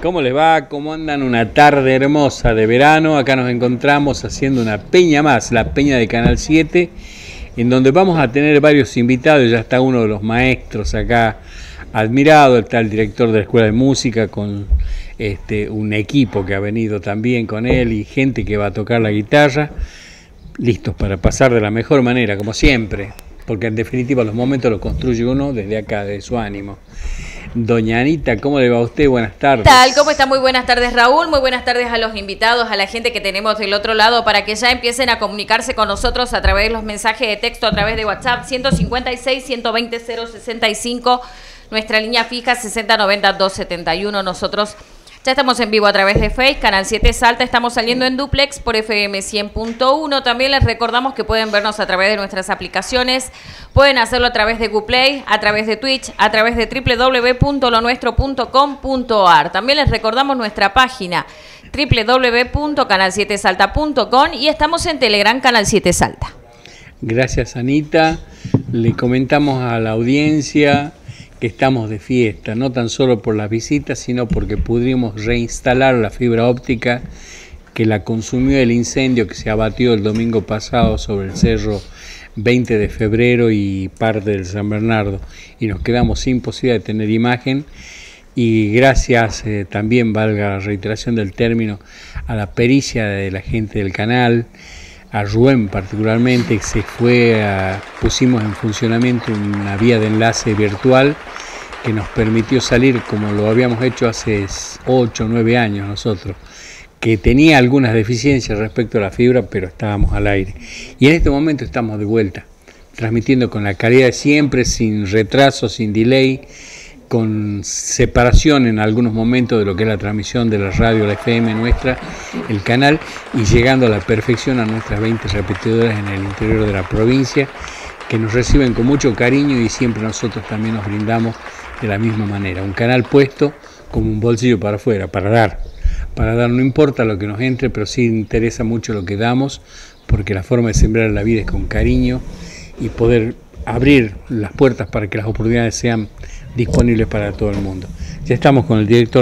¿Cómo les va? ¿Cómo andan? Una tarde hermosa de verano. Acá nos encontramos haciendo una peña más, la peña de Canal 7, en donde vamos a tener varios invitados. Ya está uno de los maestros acá admirado, está el director de la Escuela de Música con un equipo que ha venido también con él y gente que va a tocar la guitarra, listos para pasar de la mejor manera, como siempre, porque en definitiva los momentos los construye uno desde acá, de su ánimo. Doña Anita, ¿cómo le va a usted? Buenas tardes. ¿Qué tal? ¿Cómo está? Muy buenas tardes, Raúl. Muy buenas tardes a los invitados, a la gente que tenemos del otro lado, para que ya empiecen a comunicarse con nosotros a través de los mensajes de texto, a través de WhatsApp, 156-120-065, nuestra línea fija 6090-271. Nosotros ya estamos en vivo a través de Facebook, Canal 7 Salta, estamos saliendo en duplex por FM 100.1. También les recordamos que pueden vernos a través de nuestras aplicaciones, pueden hacerlo a través de Gooplay, a través de Twitch, a través de www.lonuestro.com.ar. También les recordamos nuestra página www.canal7salta.com y estamos en Telegram, Canal 7 Salta. Gracias, Anita. Le comentamos a la audiencia que estamos de fiesta, no tan solo por las visitas, sino porque pudimos reinstalar la fibra óptica que la consumió el incendio que se abatió el domingo pasado sobre el cerro 20 de febrero y parte del San Bernardo, y nos quedamos sin posibilidad de tener imagen. Y gracias también, valga la reiteración del término, a la pericia de la gente del canal, a Rubén particularmente, que se fue pusimos en funcionamiento una vía de enlace virtual que nos permitió salir como lo habíamos hecho hace 8 o 9 años nosotros, que tenía algunas deficiencias respecto a la fibra, pero estábamos al aire. Y en este momento estamos de vuelta, transmitiendo con la calidad de siempre, sin retraso, sin delay, con separación en algunos momentos de lo que es la transmisión de la radio, la FM nuestra, el canal, y llegando a la perfección a nuestras 20 repetidoras en el interior de la provincia, que nos reciben con mucho cariño y siempre nosotros también nos brindamos de la misma manera. Un canal puesto como un bolsillo para afuera, para dar, no importa lo que nos entre, pero sí interesa mucho lo que damos, porque la forma de sembrar la vida es con cariño y poder abrir las puertas para que las oportunidades sean disponibles para todo el mundo. Ya estamos con el director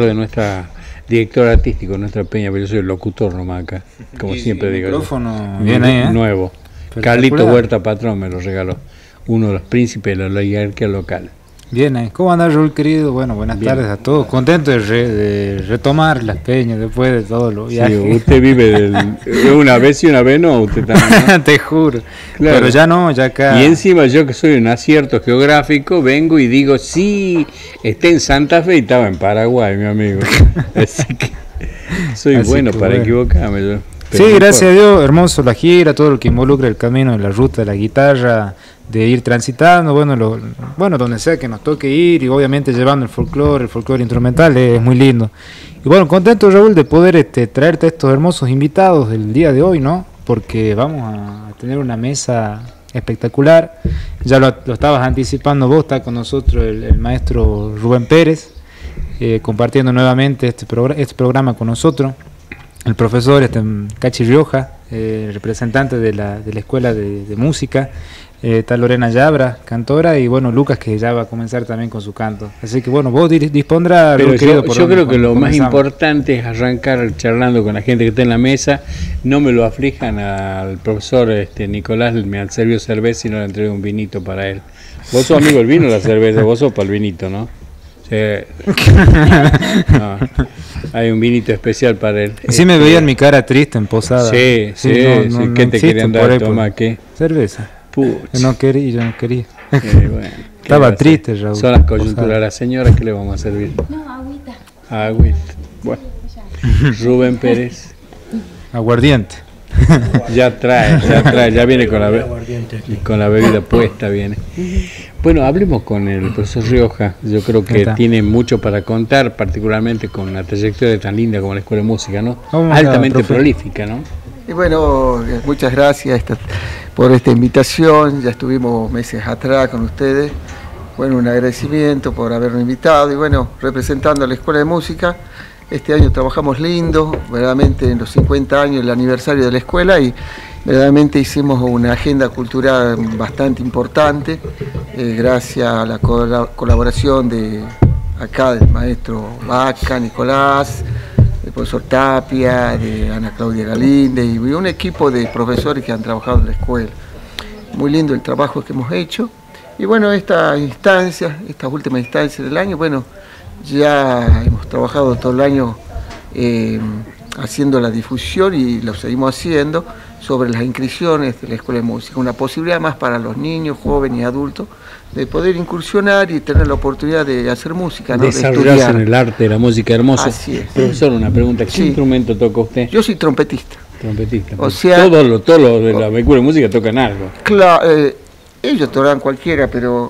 artístico de nuestra peña, pero yo soy el locutor nomás acá, como siempre digo. El micrófono viene nuevo. Carlito Huerta Patrón me lo regaló, uno de los príncipes de la oligarquía local. Bien, ¿cómo anda, Raúl, querido? Bueno, buenas tardes a todos. Contento de retomar las peñas después de todo lo viaje. Sí, usted vive una vez y una vez no, usted también, ¿no? Te juro. Claro. Pero ya no, ya acá. Y encima yo, que soy un acierto geográfico, vengo y digo, sí, está en Santa Fe y estaba en Paraguay, mi amigo. Así que soy Así bueno que para equivocarme yo. Sí, gracias a Dios, hermoso la gira, todo lo que involucra el camino de la ruta de la guitarra, de ir transitando, bueno, donde sea que nos toque ir, y obviamente llevando el folclore instrumental, es muy lindo. Y bueno, contento, Raúl, de poder traerte estos hermosos invitados el día de hoy, ¿no? Porque vamos a tener una mesa espectacular. Ya lo estabas anticipando vos, está con nosotros el maestro Rubén Pérez, compartiendo nuevamente este programa con nosotros. El profesor Cachi Rioja, representante de la Escuela de Música, está Lorena Yabra, cantora, y bueno, Lucas, que ya va a comenzar también con su canto. Así que bueno, vos dispondrás. Pero yo creo que lo más importante es arrancar charlando con la gente que está en la mesa. No me lo aflijan al profesor Nicolás, me han servido cerveza y no le entregué un vinito para él. Vos sos amigo del vino o la cerveza, vos sos para el vinito, ¿no? Sí. No, hay un vinito especial para él. Sí, me veían mi cara triste en posada. Sí. ¿Qué te querían dar a tomar? ¿Qué? Cerveza. Puch. Yo no quería. Bueno, estaba triste, Raúl. Son las coyunturas. A la señora, ¿qué le vamos a servir? No, agüita. Agüita. Bueno. Rubén Pérez. Aguardiente. Ya viene con la bebida puesta, viene. Bueno, hablemos con el profesor Rioja. Yo creo que tiene mucho para contar, particularmente con una trayectoria tan linda como la Escuela de Música, ¿no? Altamente prolífica, ¿no? Y bueno, muchas gracias por esta invitación. Ya estuvimos meses atrás con ustedes. Bueno, un agradecimiento por habernos invitado y bueno, representando a la Escuela de Música. Este año trabajamos lindo, verdaderamente en los 50 años, el aniversario de la escuela, y verdaderamente hicimos una agenda cultural bastante importante, gracias a la colaboración de acá del maestro Vaca, Nicolás, del profesor Tapia, de Ana Claudia Galinde y un equipo de profesores que han trabajado en la escuela. Muy lindo el trabajo que hemos hecho. Y bueno, estas últimas instancias del año, bueno, ya hemos trabajado todo el año haciendo la difusión y lo seguimos haciendo sobre las inscripciones de la Escuela de Música, una posibilidad más para los niños, jóvenes y adultos de poder incursionar y tener la oportunidad de hacer música, ¿no? Desarrollarse en el arte de la música, hermoso. Así es. Profesor, una pregunta, ¿qué instrumento toca usted? Yo soy trompetista. Trompetista. O sea, todos los de la Escuela de Música tocan algo. Claro, ellos tocan cualquiera, pero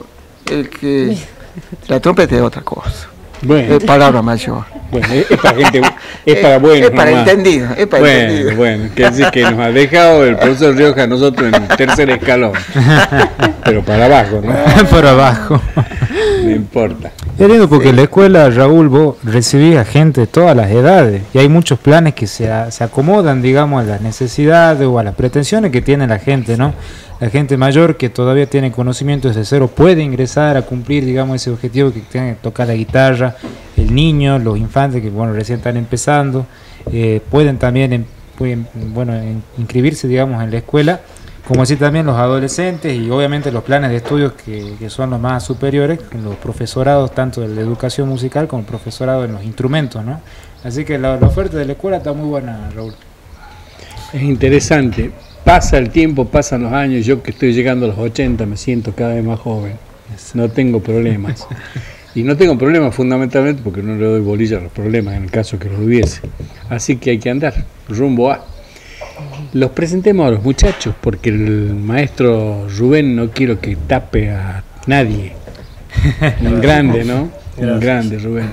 la trompeta es otra cosa. Bueno. Es palabra mayor. Bueno, es para gente, es para buenos. Es para entendido, es para entendido. Bueno, que decir que nos ha dejado el profesor Rioja a nosotros en tercer escalón. Pero para abajo, ¿no? Para abajo. No importa. Es lindo porque en la escuela, Raúl, vos recibís a gente de todas las edades y hay muchos planes que se acomodan, digamos, a las necesidades o a las pretensiones que tiene la gente, ¿no? La gente mayor que todavía tiene conocimientos desde cero puede ingresar a cumplir, digamos, ese objetivo que tiene que tocar la guitarra. El niño, los infantes que, bueno, recién están empezando, pueden también inscribirse, digamos, en la escuela, como así también los adolescentes y obviamente los planes de estudios que son los más superiores, los profesorados tanto de la educación musical como el profesorado en los instrumentos, ¿no? Así que la oferta de la escuela está muy buena, Raúl. Es interesante. Pasa el tiempo, pasan los años, yo que estoy llegando a los 80 me siento cada vez más joven, no tengo problemas. Y no tengo problemas fundamentalmente porque no le doy bolilla a los problemas en el caso que los hubiese. Así que hay que andar rumbo a. Los presentemos a los muchachos porque el maestro Rubén no quiero que tape a nadie. Un grande, ¿no? Un grande, Rubén.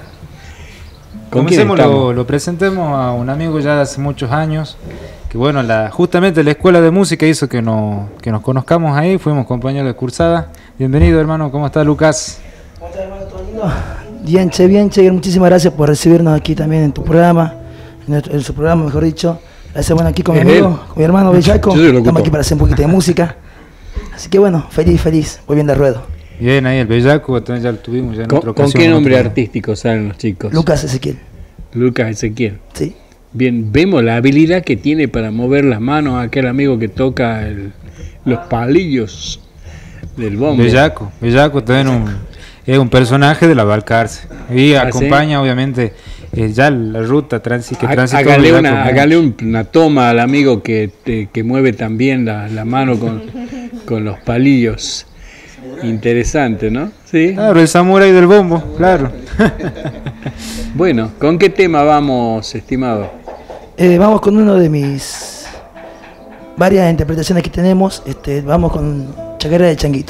Lo presentemos a un amigo ya de hace muchos años. Que bueno, justamente la escuela de música hizo que nos conozcamos ahí, fuimos compañeros de cursada. Bienvenido, hermano, ¿cómo está Lucas? ¿Cómo está, hermano? ¿Todo lindo? Bien, che, muchísimas gracias por recibirnos aquí también en tu programa, en su programa, mejor dicho. Gracias, bueno, aquí con mi amigo, con mi hermano Bellaco. Estamos aquí para hacer un poquito de música. Así que bueno, feliz, voy bien de ruedo. Bien, ahí el Bellaco, ya lo tuvimos ya en otra ocasión. ¿Con qué nombre artístico salen los chicos? Lucas Ezequiel. Lucas Ezequiel. Sí. Bien, vemos la habilidad que tiene para mover las manos aquel amigo que toca los palillos del bombo. Bellaco también es un personaje de la Balcarce y acompaña, ¿sí? Obviamente ya la ruta que transitó. Hágale una toma al amigo que mueve también la mano con los palillos. Interesante, ¿no? Sí. Claro, el samurái del bombo, claro. Bueno, ¿con qué tema vamos, estimado? Vamos con uno de mis varias interpretaciones que tenemos. Vamos con Chacarera del Changuito.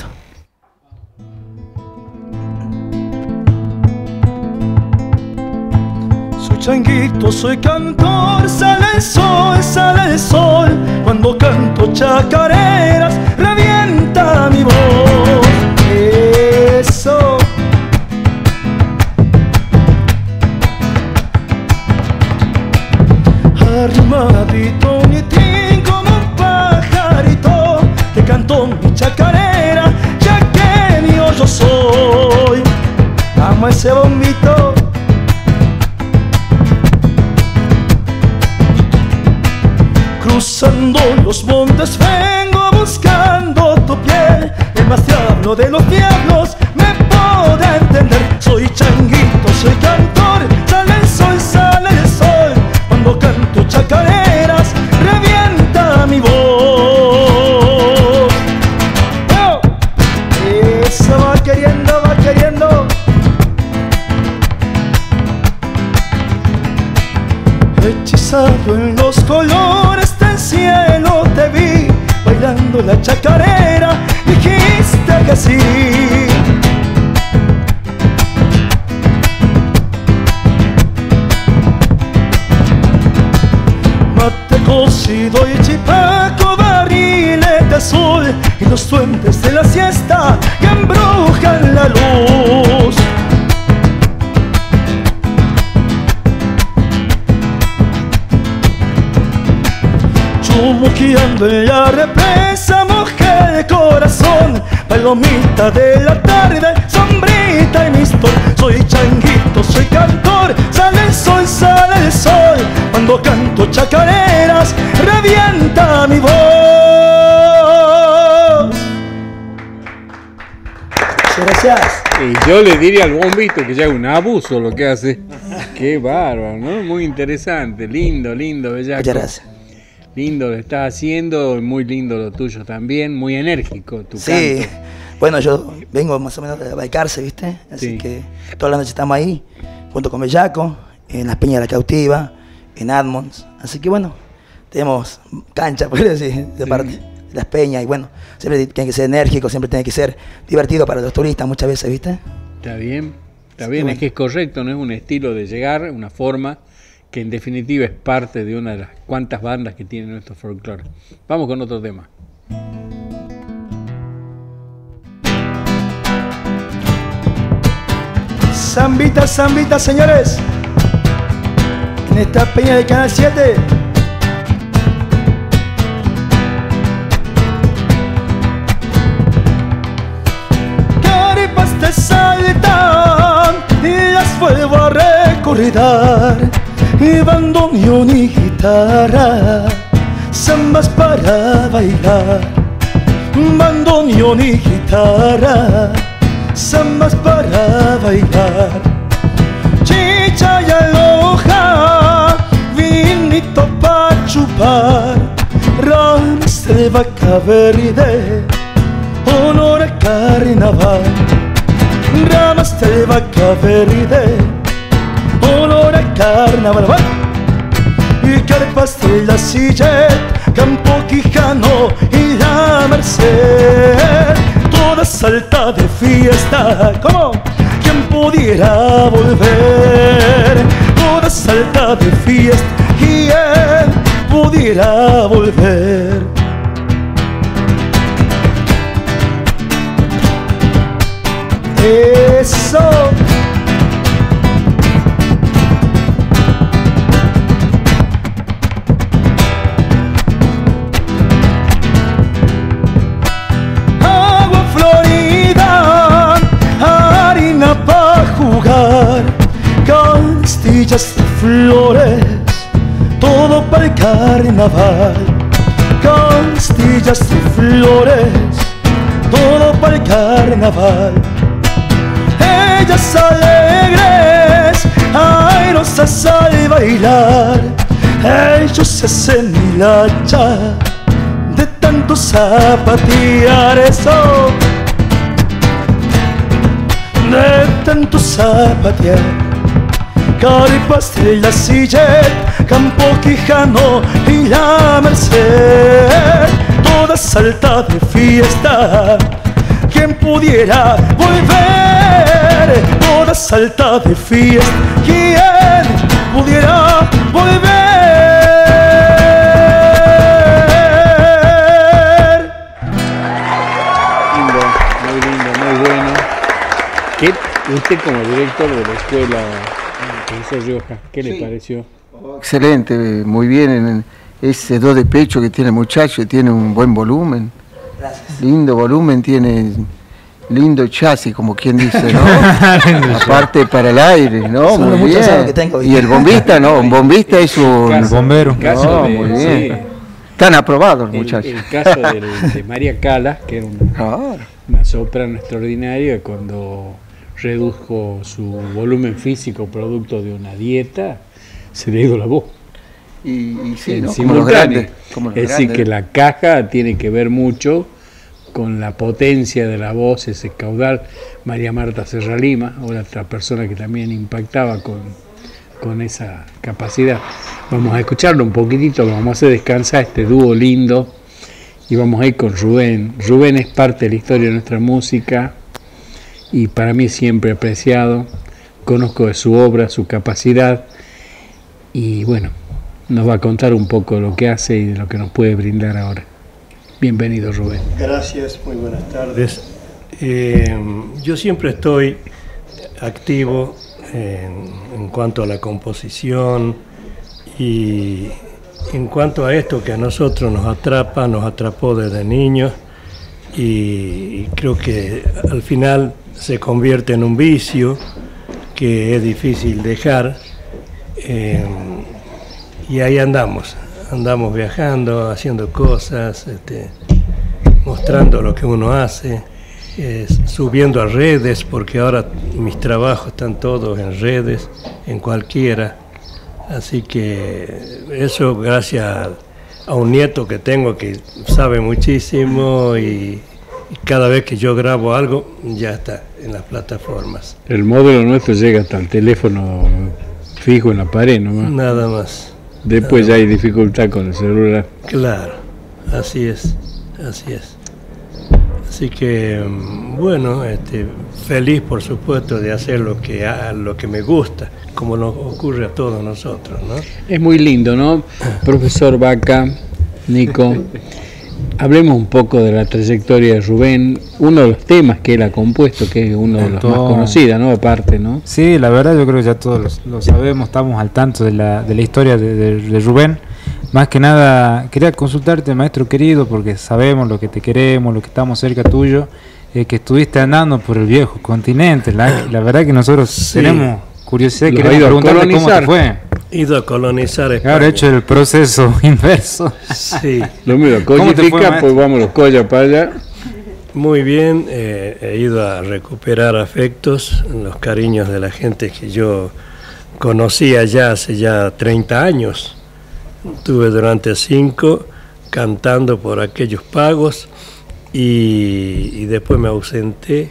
Soy changuito, soy cantor, sale el sol. Cuando canto chacareras, revienta mi voz. Eso. Arrimadito, nietín, como un pajarito, te canto mi chacarera, ya que mío yo soy. Amo ese bombito. Cruzando los montes vengo buscando tu piel. El más diablo de los diablos me podrá entender. Soy changuito, soy cantor, sale el sol. Cuando canto chacareras, revienta mi voz. Oh, eso va queriendo. Hechizado en los colores del cielo te vi, bailando la chacarera, dijiste que sí. Mate cocido y chipaco, barriles de azul y los duendes de la siesta que embrujan la luz. Chumuqueando en la represa, mojé el corazón, palomita de la tarde, sombrilla guitarrita y mi sol. Soy changuito, soy cantor, sale el sol, sale el sol. Cuando canto chacareras, revienta mi voz. Gracias. Y yo le diría al bombito que ya es un abuso lo que hace. Qué bárbaro, ¿no? Muy interesante, lindo, bellaco. Muchas gracias. Lindo lo estás haciendo, muy lindo lo tuyo también, muy enérgico tu canto. Bueno, yo vengo más o menos de Balcarce, ¿viste? Así que todas las noches estamos ahí, junto con Bellaco, en las Peñas de la Cautiva, en Admonds. Así que bueno, tenemos cancha, por decir, de parte de las Peñas. Y bueno, siempre tiene que ser enérgico, siempre tiene que ser divertido para los turistas muchas veces, ¿viste? Está bien, Sí, es bueno. que es correcto, no es un estilo de llegar, una forma que en definitiva es parte de una de las cuantas bandas que tiene nuestro folclore. Vamos con otro tema. Zambita, zambita, señores, en esta peña de Canal 7. Caripas te saltan y las vuelvo a recordar. Y bandoneón y guitarra, zambas para bailar. Bandoneón y guitarra, zambas para bailar. Chicha y aloja, vinito pa' chupar. Ramas de vaca verde, honor a carnaval. Ramas de vaca verde, honor a carnaval. Y carpas de la Sillet, Campo Quijano y la Merced, toda Salta de fiesta, ¿cómo? ¿Quién pudiera volver? Toda Salta de fiesta, ¿quién pudiera volver? Eso. Castillas de flores, todo para el carnaval. Castillas de flores, todo para el carnaval. Ellas alegres, airosas al bailar. Ellos se hacen hilacha de tanto zapatear. Eso, de tanto zapatear. Caripas de la Sillet, Campo Quijano y la Merced, toda Salta de fiesta. ¿Quién pudiera volver? Toda Salta de fiesta. ¿Quién pudiera volver? Lindo, muy bueno. ¿Qué, usted como director de la escuela, profesor Rioja, qué le pareció? Excelente, muy bien. Ese do de pecho que tiene el muchacho, tiene un buen volumen. Gracias. Lindo volumen, tiene lindo chasis, como quien dice, ¿no? Aparte para el aire, ¿no? Son Muy muchos años bien. que tengo, Y el bombista, ¿no? Un bombista es un bombero. Caso muy bien. sí, Están aprobados los muchachos. el caso de María Calas, que era una soprano extraordinaria, cuando redujo su volumen físico producto de una dieta, se le ha ido la voz. Y sí, ¿no? Como los Simultáneo. grandes. Como los Es decir, grandes. que la caja tiene que ver mucho con la potencia de la voz, ese caudal. María Marta Serralima, otra persona que también impactaba con esa capacidad. Vamos a escucharlo un poquitito, vamos a hacer descansar este dúo lindo y vamos a ir con Rubén. Rubén es parte de la historia de nuestra música y para mí siempre apreciado. Conozco de su obra, su capacidad y bueno, nos va a contar un poco lo que hace y de lo que nos puede brindar ahora. Bienvenido, Rubén. Gracias, muy buenas tardes. Yo siempre estoy activo en cuanto a la composición y en cuanto a esto que a nosotros nos atrapa, nos atrapó desde niños y creo que al final se convierte en un vicio que es difícil dejar, y ahí andamos viajando, haciendo cosas, mostrando lo que uno hace, subiendo a redes, porque ahora mis trabajos están todos en redes, en cualquiera, así que eso gracias a un nieto que tengo que sabe muchísimo, y cada vez que yo grabo algo ya está en las plataformas. El módulo nuestro llega hasta el teléfono fijo en la pared nomás. Nada más. Después ya hay dificultad con el celular. Claro, así es. Así que, bueno, feliz por supuesto de hacer lo que me gusta, como nos ocurre a todos nosotros, ¿no? Es muy lindo, ¿no? Profesor Baca, Nico, hablemos un poco de la trayectoria de Rubén, uno de los temas que él ha compuesto, que es uno de los más conocidos, ¿no? Aparte, ¿no? Sí, la verdad yo creo que ya todos lo sabemos, estamos al tanto de la historia de Rubén. Más que nada, quería consultarte, maestro querido, porque sabemos lo que te queremos, lo que estamos cerca tuyo, que estuviste andando por el viejo continente. La verdad que nosotros tenemos curiosidad, queremos preguntarte cómo te fue. Ido a colonizar España. Ahora he hecho el proceso inverso. Sí. Lo mismo, Coyifica, pues vamos los Coya para allá. Muy bien, he ido a recuperar afectos, los cariños de la gente que yo conocía ya hace ya 30 años. Estuve durante 5 cantando por aquellos pagos y después me ausenté,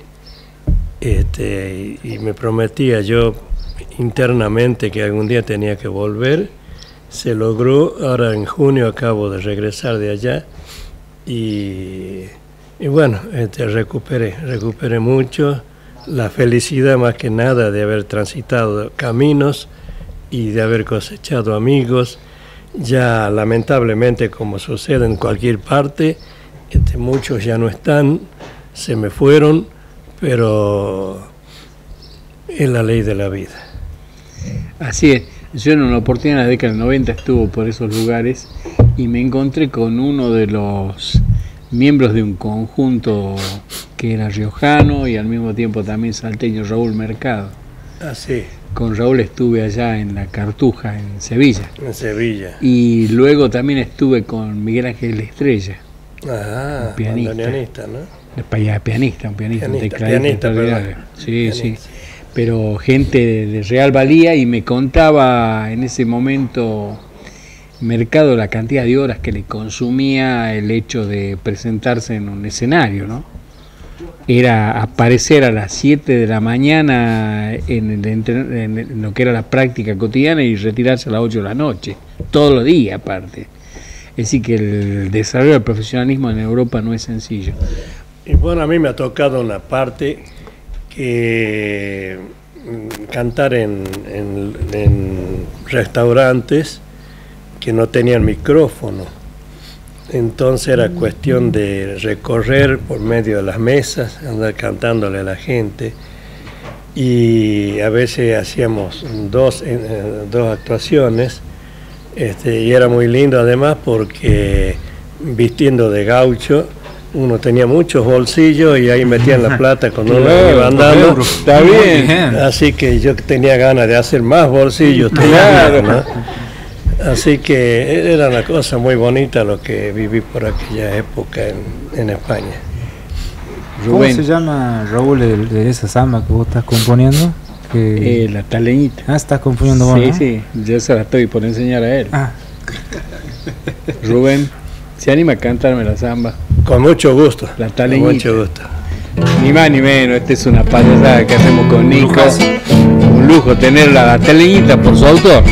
y me prometía yo internamente que algún día tenía que volver. Se logró, ahora en junio acabo de regresar de allá y bueno, recuperé mucho, la felicidad más que nada de haber transitado caminos y de haber cosechado amigos. Ya lamentablemente, como sucede en cualquier parte, muchos ya no están, se me fueron, pero es la ley de la vida. Así es. Yo en una oportunidad en la década del 90 estuve por esos lugares y me encontré con uno de los miembros de un conjunto que era riojano y al mismo tiempo también salteño, Raúl Mercado. Ah, sí. Con Raúl estuve allá en La Cartuja, en Sevilla. En Sevilla. Y luego también estuve con Miguel Ángel Estrella. Ah, un pianista, ¿no? Un tecladista, perdón. Sí, sí. Pero gente de real valía, y me contaba en ese momento Mercado la cantidad de horas que le consumía el hecho de presentarse en un escenario, ¿no? Era aparecer a las 7 de la mañana en lo que era la práctica cotidiana y retirarse a las 8 de la noche, todos los días aparte. Es decir, que el desarrollo del profesionalismo en Europa no es sencillo. Y bueno, a mí me ha tocado una parte que cantar en restaurantes que no tenían micrófono. Entonces era cuestión de recorrer por medio de las mesas, andar cantándole a la gente, y a veces hacíamos dos actuaciones, y era muy lindo además porque vistiendo de gaucho uno tenía muchos bolsillos y ahí metían la plata cuando uno iba andando. Está bien. Así que yo tenía ganas de hacer más bolsillos todavía, ¿no? Así que era una cosa muy bonita lo que viví por aquella época en España. ¿Cómo se llama, Raúl, de esa samba que vos estás componiendo? La Taleñita. Ah, estás componiendo vos, sí, ¿no? Sí, yo se la estoy por enseñar a él. Rubén, ¿se anima a cantarme la samba? Con mucho gusto. La Taleñita. Con mucho gusto. Ni más ni menos, esta es una payasada que hacemos con Nico. Un lujo tener la Taleñita por su autor.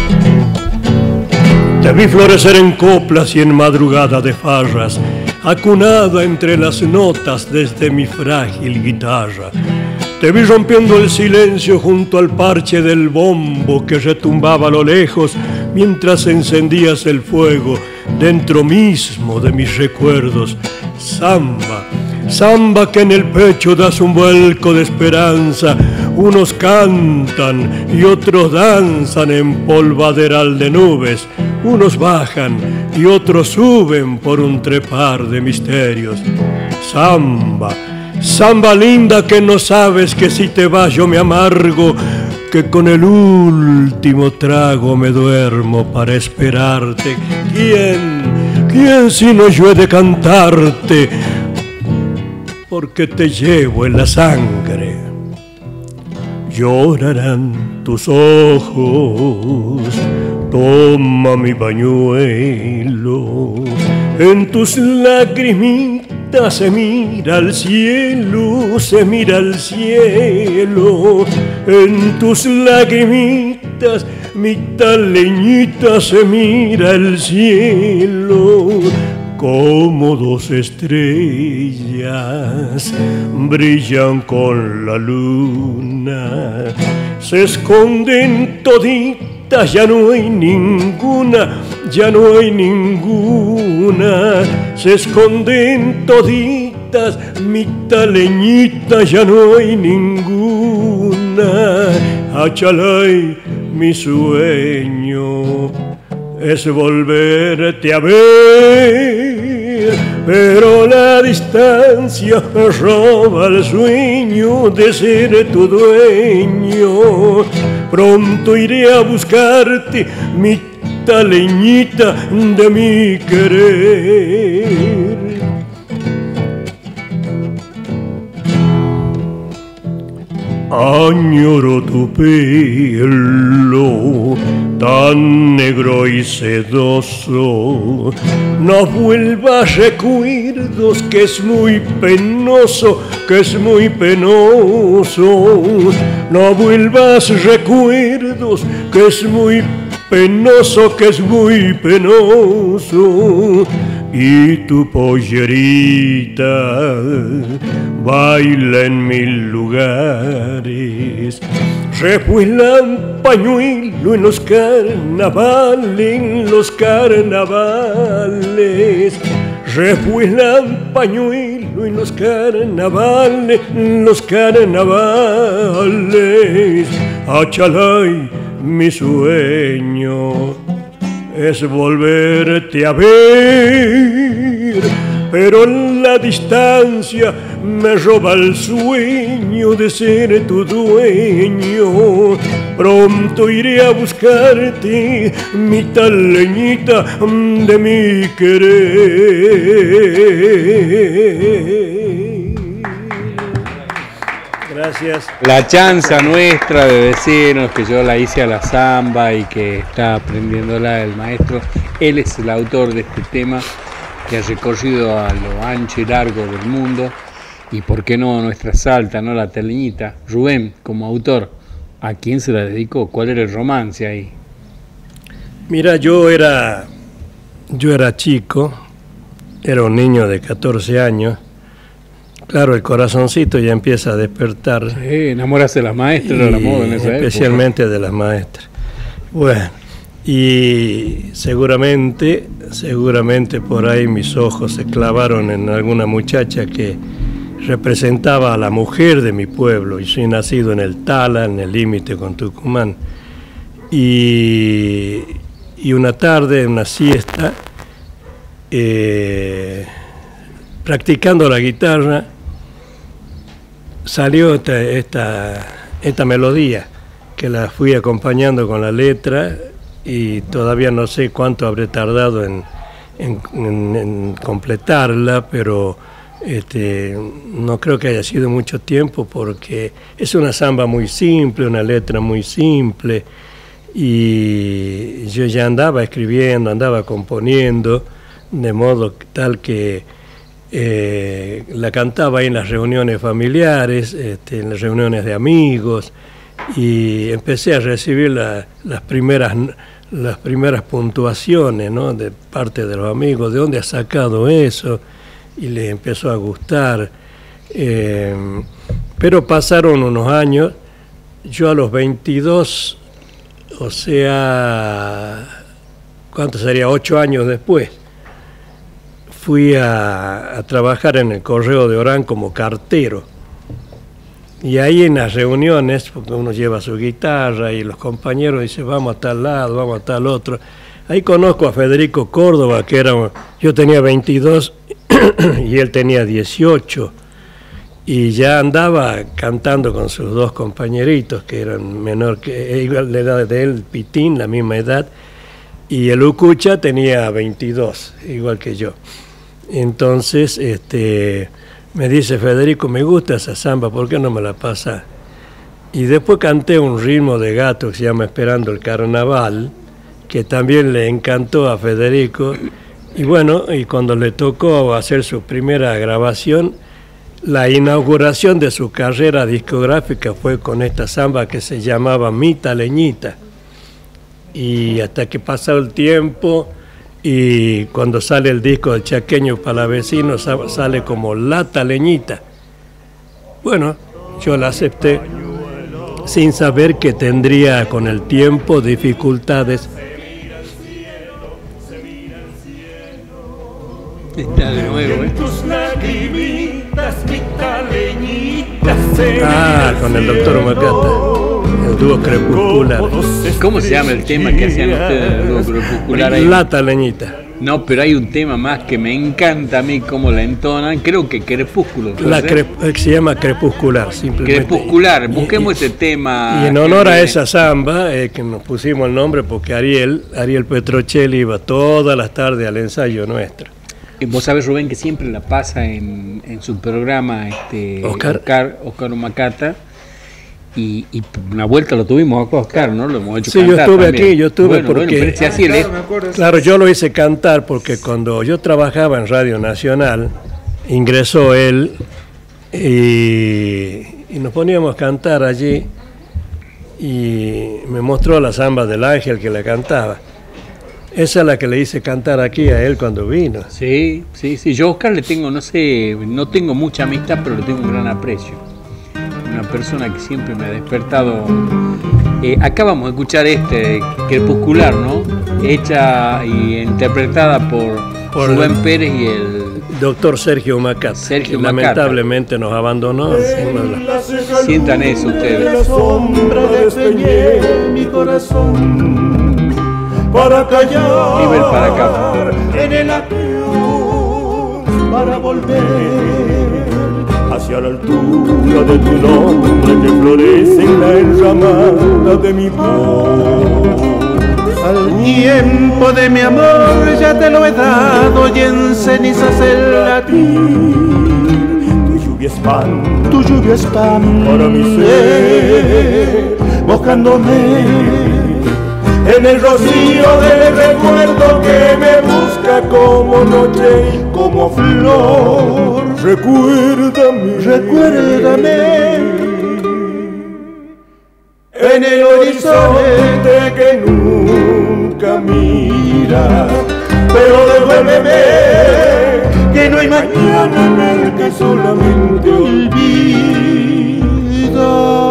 Te vi florecer en coplas y en madrugada de farras, acunada entre las notas desde mi frágil guitarra. Te vi rompiendo el silencio junto al parche del bombo que retumbaba a lo lejos mientras encendías el fuego dentro mismo de mis recuerdos. Samba, samba que en el pecho das un vuelco de esperanza. Unos cantan y otros danzan en polvaderal de nubes. Unos bajan y otros suben por un trepar de misterios. Samba, Samba linda que no sabes que si te vas yo me amargo, que con el último trago me duermo para esperarte. ¿Quién sino yo he de cantarte? Porque te llevo en la sangre. Llorarán tus ojos, toma mi pañuelo, en tus lagrimitas se mira al cielo, se mira al cielo, en tus lagrimitas mi taleñita se mira al cielo. Como dos estrellas brillan con la luna, se esconden toditas, ya no hay ninguna, ya no hay ninguna, se esconden toditas, mi taleñita, ya no hay ninguna. Achalay, mi sueño es volverte a ver, pero la distancia me roba el sueño de ser tu dueño. Pronto iré a buscarte, mi taleñita de mi querer. Añoro tu pelo tan negro y sedoso, no vuelvas recuerdos que es muy penoso, que es muy penoso. No vuelvas recuerdos que es muy penoso, que es muy penoso. Y tu pollerita baila en mil lugares, revuelan pañuelo en los carnavales, revuelan pañuelo en los carnavales, Achalay, mi sueño es volverte a ver, pero la distancia me roba el sueño de ser tu dueño. Pronto iré a buscarte, mi taleñita de mi querer. Gracias. La chanza nuestra de decirnos que yo la hice a la samba y que está aprendiéndola el maestro. Él es el autor de este tema que ha recorrido a lo ancho y largo del mundo. Y por qué no nuestra Salta, no la taleñita. Rubén, como autor, ¿a quién se la dedicó? ¿Cuál era el romance ahí? Mira, yo era chico, era un niño de 14 años. Claro, el corazoncito ya empieza a despertar. Sí, enamorarse de las maestras era la moda en esa época. Especialmente de las maestras. Bueno, y seguramente por ahí mis ojos se clavaron en alguna muchacha que representaba a la mujer de mi pueblo. Y soy nacido en el Tala, en el límite con Tucumán. Y una tarde, en una siesta, practicando la guitarra, salió esta melodía que la fui acompañando con la letra y todavía no sé cuánto habré tardado en completarla, pero no creo que haya sido mucho tiempo porque es una samba muy simple, una letra muy simple y yo ya andaba escribiendo, andaba componiendo, de modo tal que la cantaba ahí en las reuniones familiares, en las reuniones de amigos, y empecé a recibir las primeras puntuaciones, ¿no?, de parte de los amigos, ¿de dónde has sacado eso? Y les empezó a gustar. Pero pasaron unos años, yo a los 22, o sea, ¿cuánto sería? 8 años después, fui a trabajar en el Correo de Orán como cartero. Y ahí en las reuniones, porque uno lleva su guitarra y los compañeros dicen vamos a tal lado, vamos a tal otro. Ahí conozco a Federico Córdoba, que yo tenía 22 y él tenía 18. y ya andaba cantando con sus dos compañeritos que eran menor que igual de edad de él, Pitín, la misma edad, y el Ucucha tenía 22, igual que yo. Entonces me dice: Federico, me gusta esa samba, ¿por qué no me la pasa? Y después canté un ritmo de gato que se llama Esperando el Carnaval, que también le encantó a Federico. Y bueno, y cuando le tocó hacer su primera grabación, la inauguración de su carrera discográfica fue con esta samba que se llamaba Mi Taleñita. Y hasta que pasó el tiempo, y cuando sale el disco de Chaqueño Palavecino, sale como La Taleñita. Bueno, yo la acepté sin saber que tendría con el tiempo dificultades. Está de nuevo, con el doctor Macata, el dúo crepuscular. ¿Cómo se llama el tema que hacían ustedes, el dúo crepuscular? La Taleñita. No, pero hay un tema más que me encanta a mí cómo la entonan, creo que Crepúsculo. Se llama Crepuscular, simplemente. Crepuscular, busquemos ese tema. Y en honor a esa samba, que nos pusimos el nombre porque Ariel Petrocelli iba todas las tardes al ensayo nuestro. Vos sabés, Rubén, que siempre la pasa en su programa Oscar Macata, y una vuelta lo tuvimos a Oscar, ¿no? Lo hemos hecho cantar. Sí, yo estuve también. Aquí, yo estuve porque... Claro, yo lo hice cantar porque cuando yo trabajaba en Radio Nacional, ingresó él y nos poníamos a cantar allí, y me mostró la samba del Ángel que le cantaba. Esa es la que le hice cantar aquí a él cuando vino. Sí. Yo a Oscar le tengo, no tengo mucha amistad, pero le tengo un gran aprecio. Una persona que siempre me ha despertado. Acá vamos a escuchar Crepuscular, ¿no? Hecha y interpretada por Rubén Pérez y el doctor Sergio Macata. Lamentablemente nos abandonó. Sientan eso ustedes. La sombra despeñé mi corazón para callar Nivel para acá. En el adiós para volver hacia la altura de tu nombre que florece en la enramada de mi voz. Al tiempo de mi amor ya te lo he dado y en cenizas el latir. Tu lluvia es pan para mi ser, mojándome en el rocío del recuerdo que me busca como noche y como flor. Recuérdame en el horizonte que nunca mira, pero devuélveme que no hay mañana en el que solamente olvida.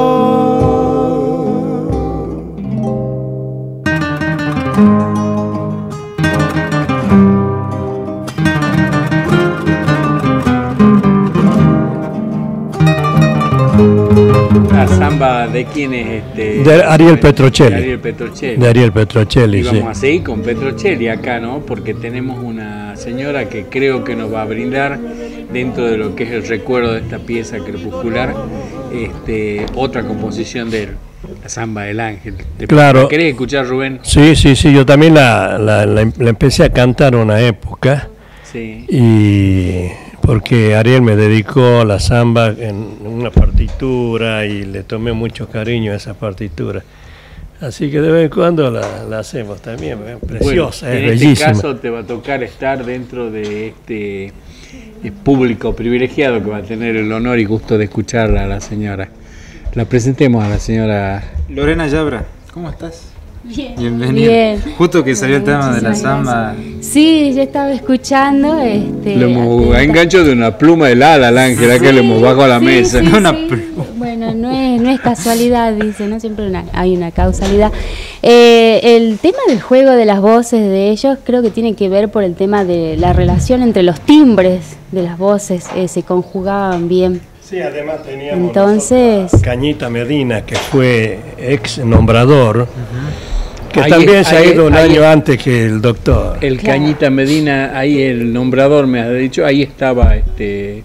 La samba de quién es de Ariel Petrocelli. De Ariel Petrocelli. Y vamos a seguir con Petrocelli acá, ¿no? Porque tenemos una señora que creo que nos va a brindar, dentro de lo que es el recuerdo de esta pieza crepuscular, otra composición de él, la samba del Ángel. Claro. ¿Querés escuchar, Rubén? Sí, yo también la empecé a cantar una época. Sí. Y porque Ariel me dedicó la samba en una partitura y le tomé mucho cariño a esa partitura. Así que de vez en cuando la hacemos también, preciosa, bueno, es bellísima. En este caso te va a tocar estar dentro de este público privilegiado que va a tener el honor y gusto de escucharla a la señora. La presentemos a la señora Lorena Yabra. ¿Cómo estás? Bien. Bienvenida. Bien. Justo que salió el tema de la samba. Sí, yo estaba escuchando. Le hemos enganchado de una pluma helada al Ángel, que le hemos bajado a la mesa. Bueno, no es casualidad, dice, no siempre hay una causalidad. El tema del juego de las voces de ellos creo que tiene que ver por el tema de la relación entre los timbres de las voces, se conjugaban bien. Sí, además teníamos entonces Cañita Medina, que fue ex nombrador, que también se ha ido un año antes que el doctor. El Cañita Medina, ahí el nombrador me ha dicho, ahí estaba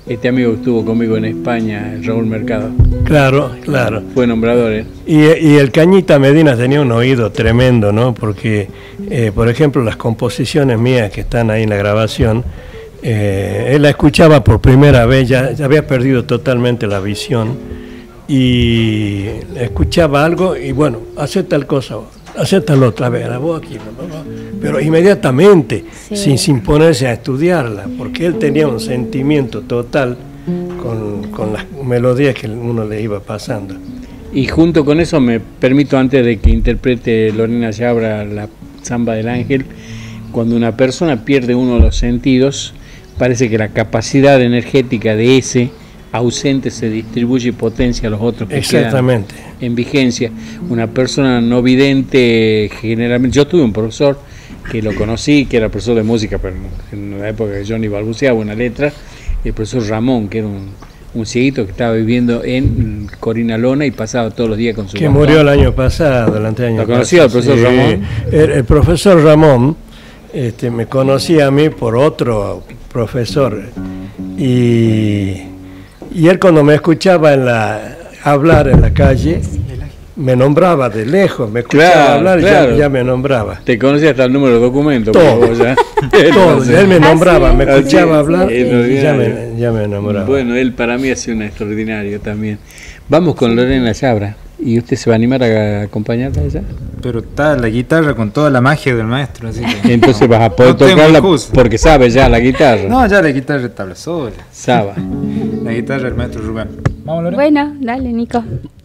este amigo que estuvo conmigo en España, Raúl Mercado. Claro, claro. Fue nombrador, ¿eh? Y el Cañita Medina tenía un oído tremendo, ¿no? Porque, por ejemplo, las composiciones mías que están ahí en la grabación, él la escuchaba por primera vez, ya había perdido totalmente la visión, y escuchaba algo y bueno, hace tal cosa, hace tal otra, vez, la voz aquí, pero inmediatamente, sin ponerse a estudiarla, porque él tenía un sentimiento total con las melodías que uno le iba pasando. Y junto con eso me permito, antes de que interprete Lorena Yabra la Samba del Ángel, cuando una persona pierde uno de los sentidos, parece que la capacidad energética de ese ausente se distribuye y potencia a los otros que quedan en vigencia. Una persona no vidente, generalmente, yo tuve un profesor que lo conocí, que era profesor de música, pero en la época que yo ni balbuceaba una letra, el profesor Ramón, que era un cieguito que estaba viviendo en Corina Lona y pasaba todos los días con su que bastón. Murió el año pasado, el anteaño. ¿Lo conocía el profesor Ramón? El profesor Ramón me conocía a mí por otro profesor, y él, cuando me escuchaba hablar en la calle, me nombraba de lejos, me escuchaba hablar y ya me nombraba. Te conocía hasta el número de documento. Todo, él me nombraba, me escuchaba hablar y ya me nombraba. Bueno, él para mí ha sido un extraordinario también. Vamos con Lorena Yabra. ¿Y usted se va a animar a acompañarla allá? Pero está la guitarra con toda la magia del maestro, así que entonces vas a poder tocarla porque sabe ya la guitarra. No, ya la guitarra tabla sola. Sabe. La guitarra del maestro Rubén. Vamos, Lorena. Bueno, dale, Nico.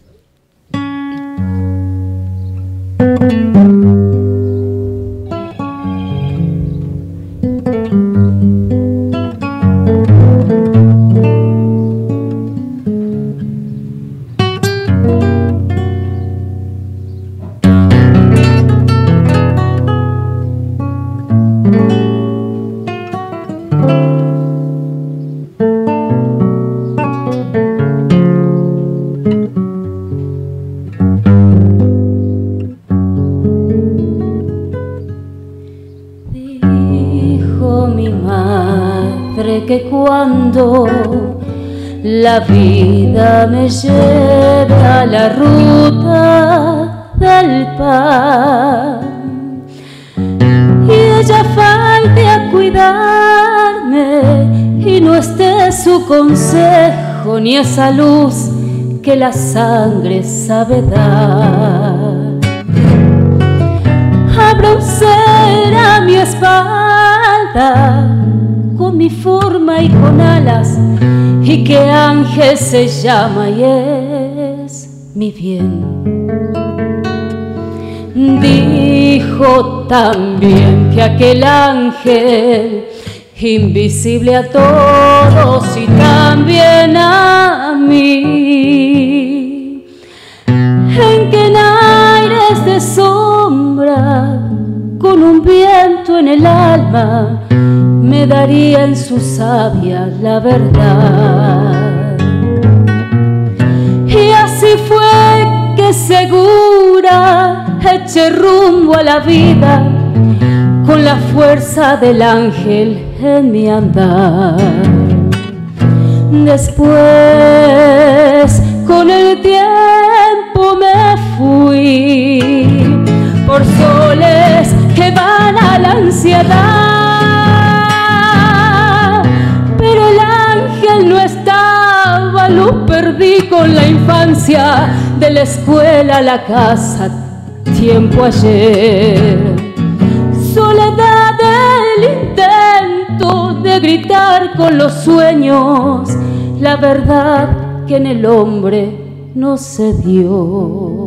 Que cuando la vida me lleve a la ruta del pan y ella falte a cuidarme y no esté su consejo ni esa luz que la sangre sabe dar, habrá un ser a mi espalda con mi forma y con alas, y que ángel se llama y es mi bien. Dijo también que aquel ángel, invisible a todos y también a mí, en que en aires de sombra, con un viento en el alma, me daría en su savia la verdad. Y así fue que segura eché rumbo a la vida, con la fuerza del ángel en mi andar. Después, con el tiempo me fui por soles que van a la ansiedad. No estaba, lo perdí con la infancia, de la escuela a la casa, tiempo ayer. Soledad del intento de gritar con los sueños, la verdad que en el hombre no se dio.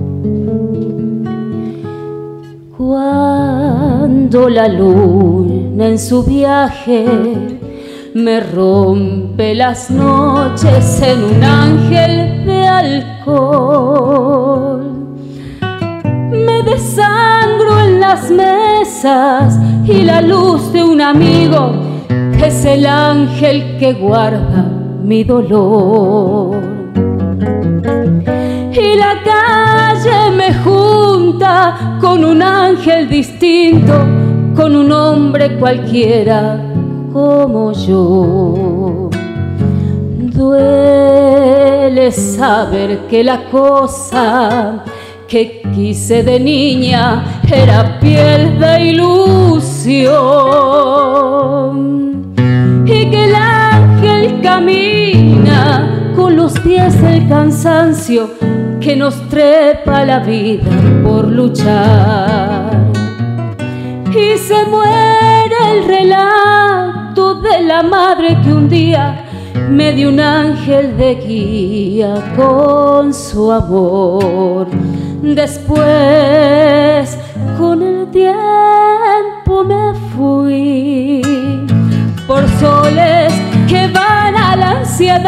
La luna en su viaje, me rompe las noches en un ángel de alcohol. Me desangro en las mesas y la luz de un amigo es el ángel que guarda mi dolor. Y la calle me junta con un ángel distinto, con un hombre cualquiera como yo. Duele saber que la cosa que quise de niña era piel de ilusión, y que el ángel camina con los pies del cansancio que nos trepa la vida por luchar. Y se muere el relato de la madre que un día me dio un ángel de guía con su amor. Después, con el tiempo me fui por soles que van a la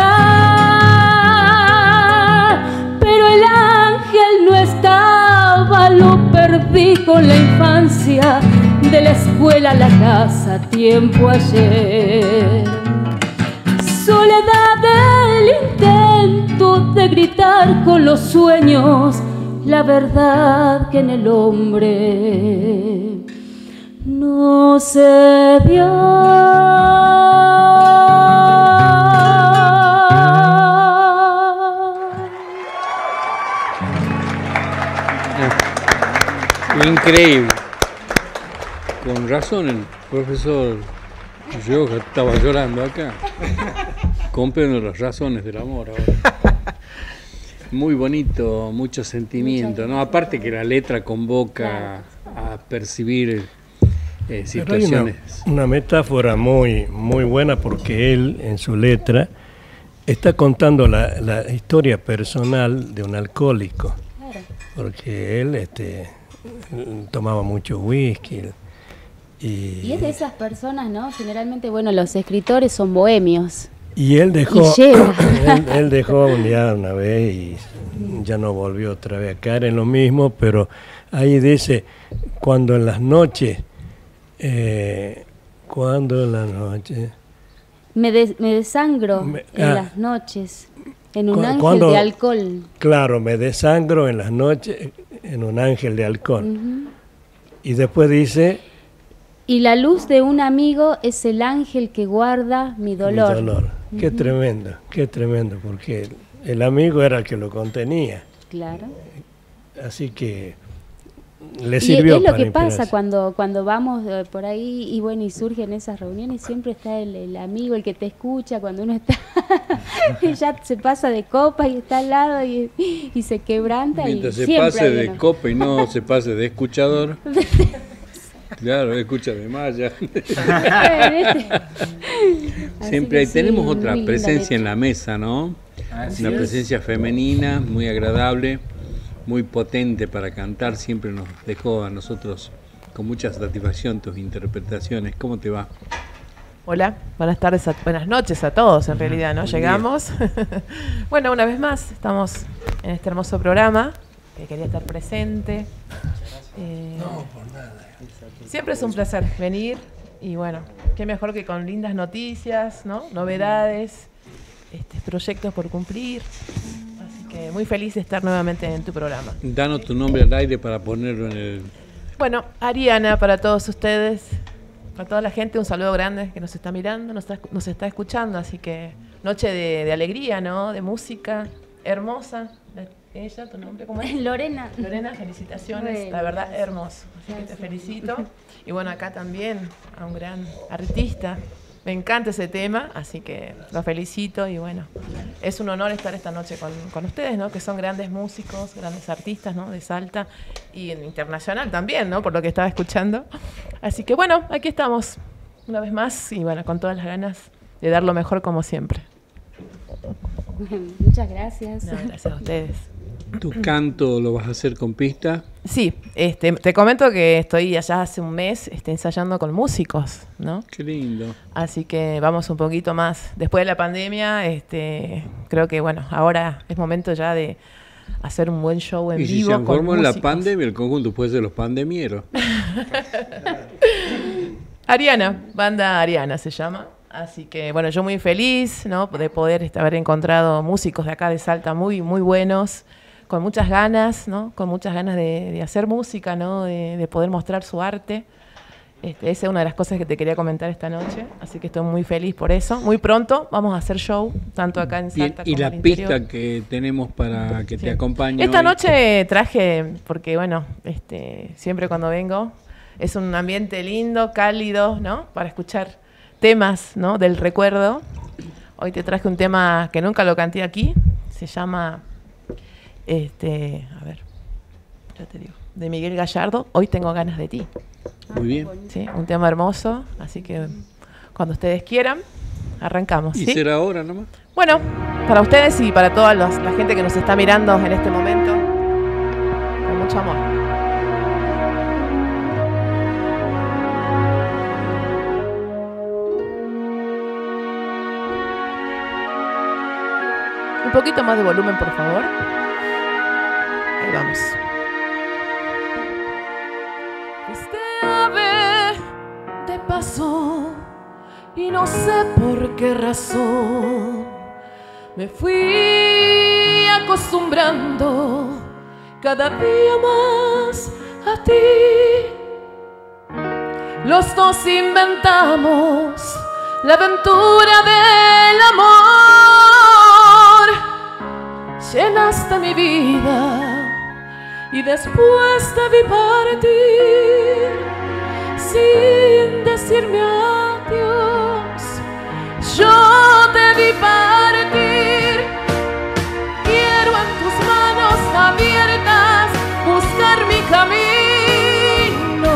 ansiedad, pero el ángel no estaba, lo perdí con la infancia, de la escuela a la casa, tiempo ayer. Soledad del intento de gritar con los sueños la verdad que en el hombre no se vio. Increíble. Con razón el profesor Rioja estaba llorando acá. Comprendo las razones del amor ahora. Muy bonito, mucho sentimiento, ¿no? Aparte que la letra convoca a percibir situaciones. Una metáfora muy buena, porque él en su letra está contando la historia personal de un alcohólico, porque él tomaba mucho whisky. Y es de esas personas, ¿no? Generalmente, bueno, los escritores son bohemios. Y él dejó, él dejó un día una vez y ya no volvió otra vez a caer en lo mismo, pero ahí dice, cuando en las noches, me desangro en las noches, en un ángel de alcohol. Claro, me desangro en las noches en un ángel de alcohol. Y después dice... Y la luz de un amigo es el ángel que guarda mi dolor. Mi dolor. Qué tremendo, porque el amigo era el que lo contenía. Claro. Así que le sirvió. Y es lo que pasa cuando vamos por ahí y bueno, y surgen esas reuniones, siempre está el amigo, el que te escucha cuando uno está ya se pasa de copa y está al lado y se quebranta. Mientras y se pase de copa y no se pase de escuchador. Claro, escucha de Maya. Siempre ahí tenemos otra presencia en la mesa, ¿no? Una presencia femenina, muy agradable, muy potente para cantar. Siempre nos dejó a nosotros con mucha satisfacción tus interpretaciones. ¿Cómo te va? Hola, buenas tardes, buenas noches a todos en realidad, ¿no? Llegamos. Bueno, una vez más estamos en este hermoso programa, que quería estar presente. No, por nada. Siempre es un placer venir y bueno, qué mejor que con lindas noticias, ¿no? Novedades, proyectos por cumplir. Así que muy feliz de estar nuevamente en tu programa. Danos tu nombre al aire para ponerlo en el... Bueno, Ariana, para todos ustedes, para toda la gente, un saludo grande que nos está mirando, nos está escuchando. Así que noche de alegría, ¿no? De música hermosa. Ella, ¿tu nombre cómo es? Lorena. Lorena, felicitaciones, la verdad, hermoso. Así que te felicito. Y bueno, acá también a un gran artista. Me encanta ese tema, así que lo felicito. Y bueno, es un honor estar esta noche con ustedes, ¿no? Que son grandes músicos, grandes artistas, ¿no? De Salta y en internacional también, ¿no? Por lo que estaba escuchando. Así que bueno, aquí estamos una vez más y bueno, con todas las ganas de dar lo mejor como siempre. Muchas gracias. No, gracias a ustedes. ¿Tu canto lo vas a hacer con pista? Sí, te comento que estoy allá hace un mes ensayando con músicos, ¿no? Qué lindo. Así que vamos un poquito más. Después de la pandemia, creo que, bueno, ahora es momento ya de hacer un buen show en vivo. Y si se formó en la músicos. pandemia, el conjunto puede ser los pandemieros. Ariana, banda Ariana se llama. Así que, bueno, yo muy feliz, ¿no? De poder haber encontrado músicos de acá de Salta muy, muy buenos, con muchas ganas, ¿no? Con muchas ganas de hacer música, ¿no? De poder mostrar su arte. Esa es una de las cosas que te quería comentar esta noche, así que estoy muy feliz por eso. Muy pronto vamos a hacer show, tanto acá en Salta como y la en el interior. pista que tenemos para que te acompañe Esta hoy. noche traje, porque bueno, siempre cuando vengo es un ambiente lindo, cálido, ¿no? Para escuchar temas, ¿no? Del recuerdo. Hoy te traje un tema que nunca lo canté aquí, se llama, a ver, ya te digo, de Miguel Gallardo, Hoy tengo ganas de ti. Muy bien. Sí, un tema hermoso, así que cuando ustedes quieran, arrancamos. ¿Y ¿sí? será ahora nomás? Bueno, para ustedes y para toda la gente que nos está mirando en este momento, con mucho amor. Un poquito más de volumen, por favor. Ahí vamos. Este ave te pasó y no sé por qué razón me fui acostumbrando cada día más a ti. Los dos inventamos la aventura del amor. Llenaste mi vida y después te vi partir sin decirme adiós. Yo te vi partir. Quiero en tus manos abiertas buscar mi camino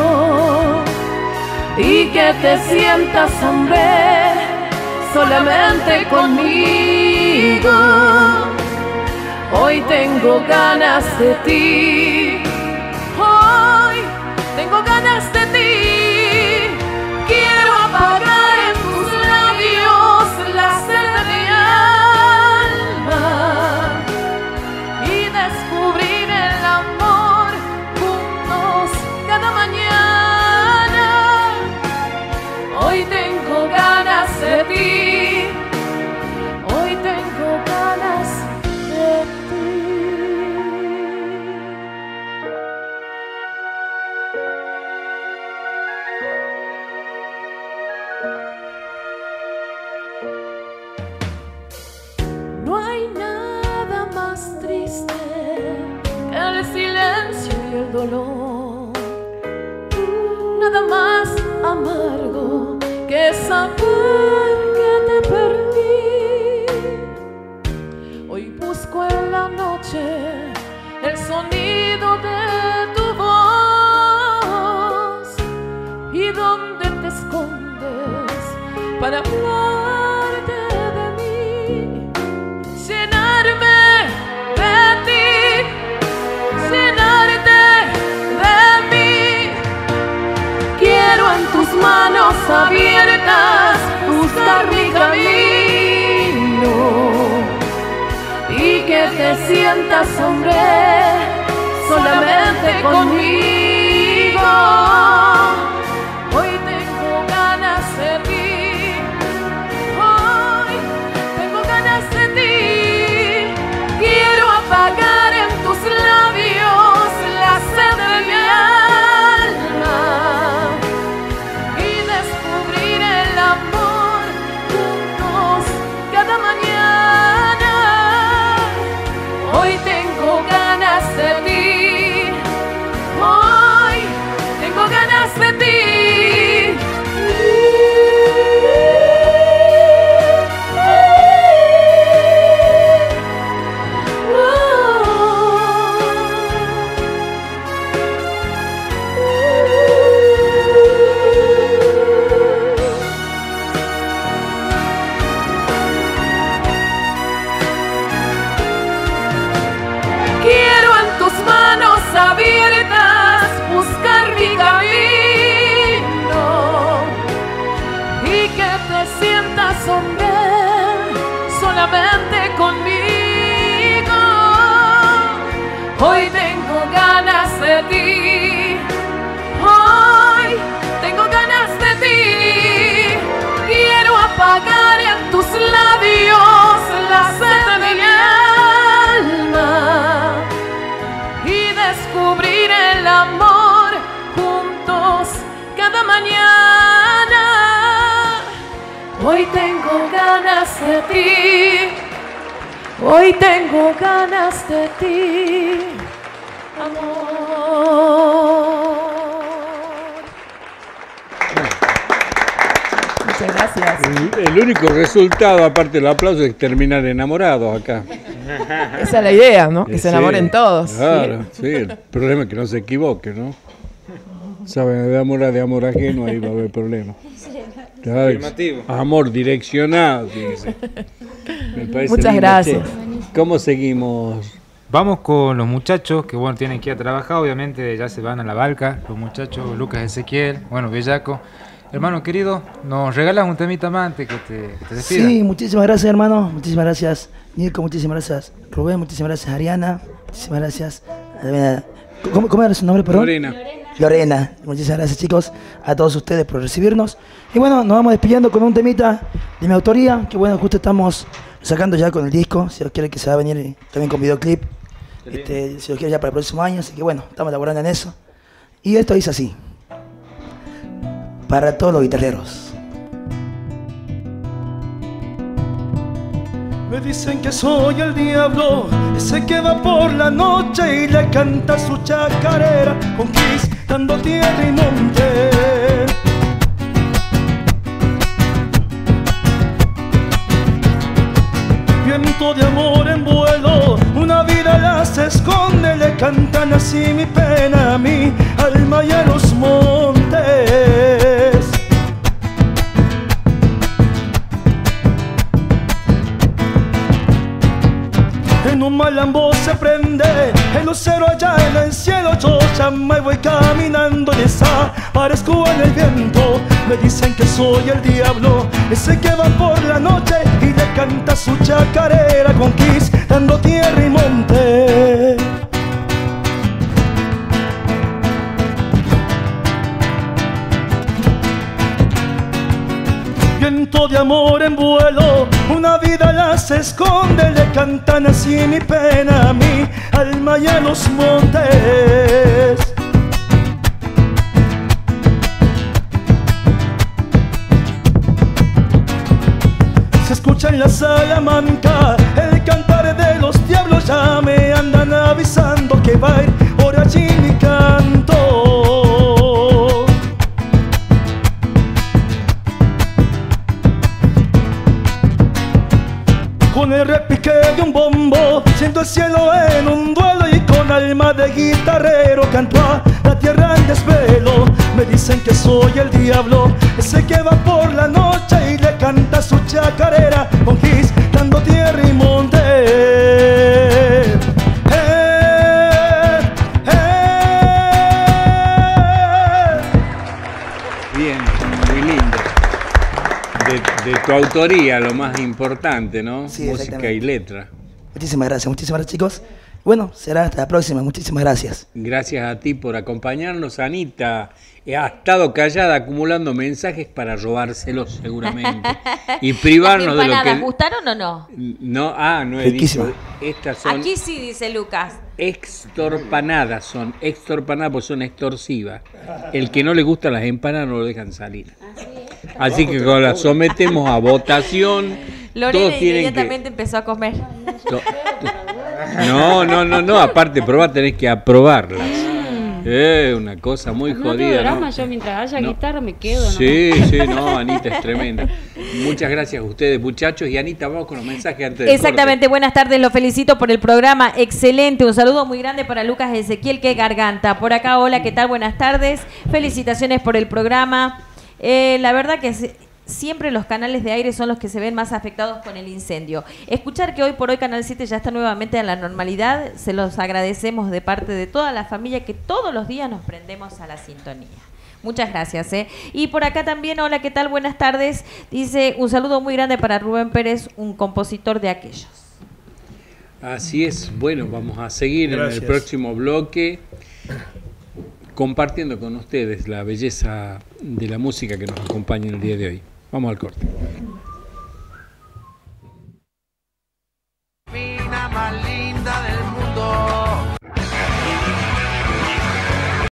y que te sientas, hombre, solamente conmigo. Hoy tengo ganas de ti. Hoy tengo ganas de ti. Quiero apagar en tus labios la sed de mi alma y descubrir el amor juntos cada mañana. Hoy tengo ganas de ti. Hoy tengo ganas de ti. No hay nada más triste que el silencio y el dolor, nada más amargo que saber que te perdí. Hoy busco en la noche el sonido de tu voz y dónde te escondes para hablarte de mí, llenarme de ti, llenarte de mí. Quiero en tus manos abiertas buscar mi camino y que te sientas, hombre, solamente conmigo. Hoy tengo ganas de ti. Hoy tengo ganas de ti. Quiero apagar en tus labios la sed de mi alma y descubrir el amor juntos cada mañana. Hoy tengo ganas de ti. Hoy solamente conmigo. Hoy tengo ganas de ti, hoy tengo ganas de ti. Quiero apagar en tus labios la sed de mi alma y descubrir el amor juntos cada mañana. Hoy tengo ganas de ti, hoy tengo ganas de ti, amor. Muchas gracias. El único resultado, aparte del aplauso, es terminar enamorados acá. Esa es la idea, ¿no? Que se enamoren todos. Claro, sí. El problema es que no se equivoque, ¿no? Saben, de amor ajeno, ahí va a haber problemas. Amor direccionado, fíjense. Muchas gracias. ¿Cómo seguimos? Vamos con los muchachos que bueno tienen que ir a trabajar, obviamente ya se van a la balca, los muchachos Lucas Ezequiel, bueno, Bellaco. Hermano querido, ¿nos regalas un temita más antes que te despidas? Sí, muchísimas gracias, hermano, muchísimas gracias Nico, muchísimas gracias Rubén, muchísimas gracias Ariana, muchísimas gracias. ¿Cómo era su nombre, perdón? Lorena, muchísimas gracias chicos, a todos ustedes por recibirnos. Y bueno, nos vamos despidiendo con un temita de mi autoría, que bueno, justo estamos sacando ya con el disco, si Dios quiere que se va a venir también con videoclip, si Dios quiere ya para el próximo año, así que bueno, estamos laborando en eso. Y esto dice así, para todos los guitarreros. Me dicen que soy el diablo, ese que va por la noche y le canta su chacarera, conquistando tierra y monte. Viento de amor en vuelo, una vida las esconde, le cantan así mi pena a mi alma y a los montes. En un malambo se prende el lucero allá en el cielo. Yo ya me voy caminando y desaparezco en el viento. Me dicen que soy el diablo, ese que va por la noche y le canta su chacarera, conquistando tierra y monte. Viento de amor en vuelo, una vida las esconde, le cantan así mi pena a mi alma y a los montes. Se escucha en la Salamanca el cantar de los diablos, ya me andan avisando que va a ir por allí mi canto. Con el repique de un bombo siento el cielo en un duelo y con alma de guitarrero canto a la tierra en desvelo. Me dicen que soy el diablo, ese que va por la noche y le canta su chacarera, conquistando tierra y monte. Bien, muy lindo. De tu autoría, lo más importante, ¿no? Sí, música y letra. Muchísimas gracias chicos. Bueno, será hasta la próxima, muchísimas gracias. Gracias a ti por acompañarnos, Anita. Ha estado callada acumulando mensajes para robárselos seguramente. Y privarnos de lo que... ¿Gustaron o no? No, no he dicho. Estas son... Aquí sí dice Lucas. Extorpanadas son, porque son extorsivas. El que no le gustan las empanadas no lo dejan salir. Así que cuando las sometemos a votación, Lorena inmediatamente empezó a comer. No, aparte probar tenés que aprobarlas. Una cosa muy jodida. Drama, yo mientras haya guitarra me quedo. Sí, Anita es tremenda. Muchas gracias a ustedes, muchachos. Y Anita, vamos con los mensajes antes del Exactamente, corte. buenas tardes, los felicito por el programa, excelente. Un saludo muy grande para Lucas Ezequiel, que garganta. Por acá, hola, ¿qué tal? Buenas tardes. Felicitaciones por el programa. La verdad que siempre los canales de aire son los que se ven más afectados con el incendio. Escuchar que hoy por hoy Canal 7 ya está nuevamente en la normalidad, se los agradecemos de parte de toda la familia que todos los días nos prendemos a la sintonía. Muchas gracias. Y por acá también, hola, ¿qué tal? Buenas tardes. Dice, un saludo muy grande para Rubén Pérez, un compositor de aquellos. Así es. Bueno, vamos a seguir en el próximo bloque compartiendo con ustedes la belleza de la música que nos acompaña en el día de hoy. Vamos al corte.